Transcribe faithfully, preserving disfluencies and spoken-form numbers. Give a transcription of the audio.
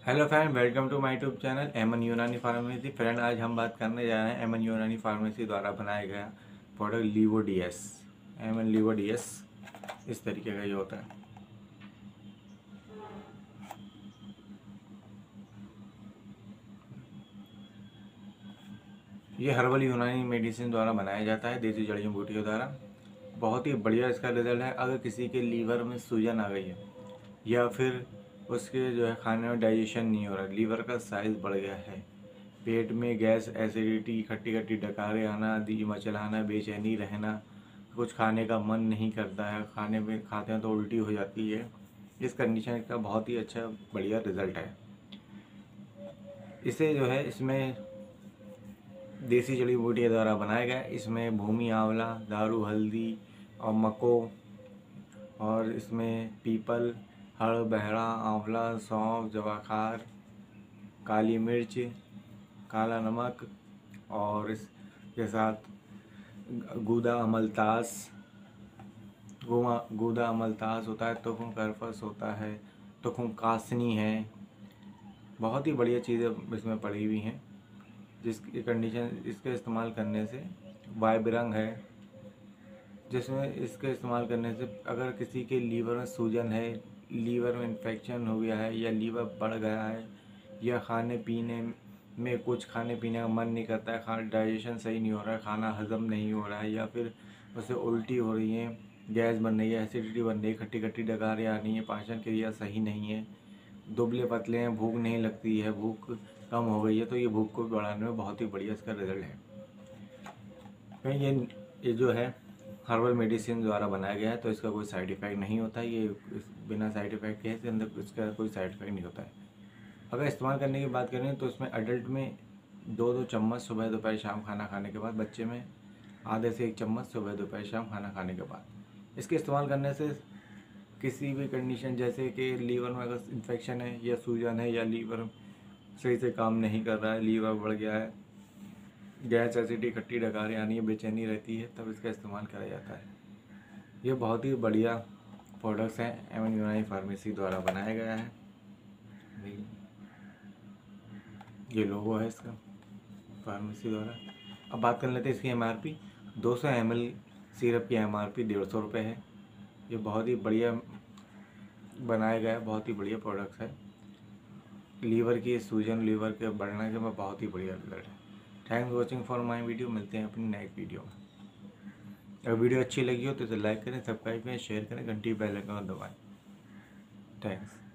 Hello friend, welcome to my YouTube channel एमन Unani pharmacy. Friend, आज हम बात करने जा रहे हैं एमन यूनानी फार्मेसी द्वारा बनाया गया प्रोडक्ट लीवो डी एस। एमन लीवो डी एस इस तरीके का ये होता है। ये हर्बल यूनानी मेडिसिन द्वारा बनाया जाता है, देसी जड़ियों बूटियों द्वारा। बहुत ही बढ़िया इसका रिजल्ट है। अगर किसी के लीवर में सूजन आ गई है या फिर उसके जो है खाने में डाइजेशन नहीं हो रहा, लीवर का साइज बढ़ गया है, पेट में गैस, एसिडिटी, खट्टी खट्टी डकारें आना, दी मचलाना, बेचैनी रहना, कुछ खाने का मन नहीं करता है, खाने में खाते हैं तो उल्टी हो जाती है, इस कंडीशन का बहुत ही अच्छा बढ़िया रिजल्ट है। इसे जो है इसमें देसी जड़ी बूटियों द्वारा बनाया गया है। इसमें भूमि आंवला, दारू हल्दी और मको, और इसमें पीपल, हड़ बहरा, आंवला, सौंफ, जवाखार, काली मिर्च, काला नमक, और इसके साथ गूदा अमलतास, गुमा गूदा अमलतास होता है, तुखम करफस होता है, तुखम कासनी है। बहुत ही बढ़िया चीज़ें इसमें पड़ी हुई हैं, जिसकी कंडीशन इसके इस्तेमाल करने से वाइब्रंग है, जिसमें इसके इस्तेमाल करने से अगर किसी के लीवर में सूजन है, लीवर में इन्फेक्शन हो गया है, या लीवर बढ़ गया है, या खाने पीने में कुछ खाने पीने का मन नहीं करता है, खाना डाइजेशन सही नहीं हो रहा है, खाना हजम नहीं हो रहा है, या फिर उसे उल्टी हो रही है, गैस बन रही है, एसिडिटी बन रही है, खट्टी खट्टी डकारें आ रही हैं, पाचन क्रिया सही नहीं है, दुबले पतले हैं, भूख नहीं लगती है, भूख कम हो गई है, तो ये भूख को बढ़ाने में बहुत ही बढ़िया इसका रिजल्ट है। कहीं ये ये जो है हर्बल मेडिसिन द्वारा बनाया गया है, तो इसका कोई साइड इफ़ेक्ट नहीं होता है। ये बिना साइड इफ़ेक्ट के है, इसके अंदर इसका कोई साइड इफ़ेक्ट नहीं होता है। अगर इस्तेमाल करने की बात करें तो इसमें अडल्ट में दो दो चम्मच सुबह दोपहर शाम खाना खाने के बाद, बच्चे में आधे से एक चम्मच सुबह दोपहर शाम खाना खाने के बाद। इसके इस्तेमाल करने से किसी भी कंडीशन, जैसे कि लीवर में अगर इन्फेक्शन है या सूजन है, या लीवर सही से काम नहीं कर रहा है, लीवर बढ़ गया है, गैस, एसिडिटी, खट्टी डकारें आनी है, बेचैनी रहती है, तब इसका इस्तेमाल करा जाता है। ये बहुत ही बढ़िया प्रोडक्ट्स हैं, एमन यूनानी फार्मेसी द्वारा बनाया गया है। ये लोगो है इसका फार्मेसी द्वारा। अब बात कर लेते हैं इसकी एम आर पी। दो सौ एम एल सिरप की एम आर पी डेढ़ सौ रुपये है। ये बहुत ही बढ़िया बनाया गया है, बहुत ही बढ़िया प्रोडक्ट्स है। लीवर की सूजन, लीवर के बढ़ने के में बहुत ही बढ़िया रिजल्ट है। Thanks watching for my video. मिलते हैं अपनी नेक्स्ट वीडियो में। अगर वीडियो अच्छी लगी हो तो इसे लाइक करें, सब्सक्राइब करें, शेयर करें, घंटी बेल आइकन दबाएं। थैंक्स।